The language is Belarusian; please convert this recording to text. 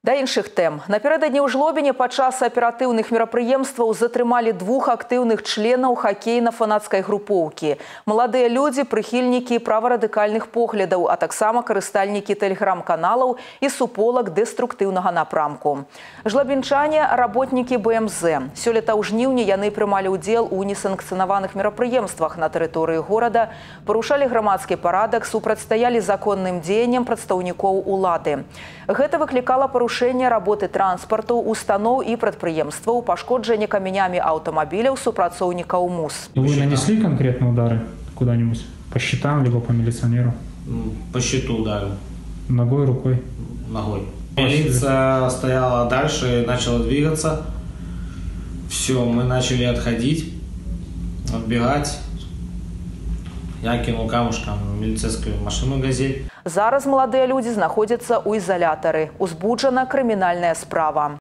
Да іншых тэм. Напярэдадні ў Жлобіне падчас аператыўных мерапрыемстваў затрымалі двух актыўных членаў хакейна-фанацкай групоўкі. Маладыя людзі, прыхільнікі праварадыкальных поглядаў, а таксама карыстальнікі тэлеграм-каналаў і суполак дэструктыўнага напрамку. Жлабінчане – работнікі БМЗ. Сёлета ў жніўні яны прымалі ўдзел у несанкцыянаваных мерапрыемствах на тэрыторыі горада, парушалі грамадскі парадак, супрацьстаялі законным дзеянням прадстаўнікоў улады. Гэта выклікала парушэнне работы транспарту, устаноў і прадпрыемстваў, пашкоджанне каменямі аўтамабіляў супрацоўнікаў МУС. Вы нанесли конкретно удары куда-нибудь? По счетам, либо по милиционеру? По счету ударил. Ногой, рукой? Ногой. Милиция стояла дальше и начала двигаться. Все, мы начали отходить, отбегать. Я кинул камушком в милицейскую машину «Газель». Зараз маладыя людзі знаходзяцца ў ізалятары. Узбуджана крымінальная справа.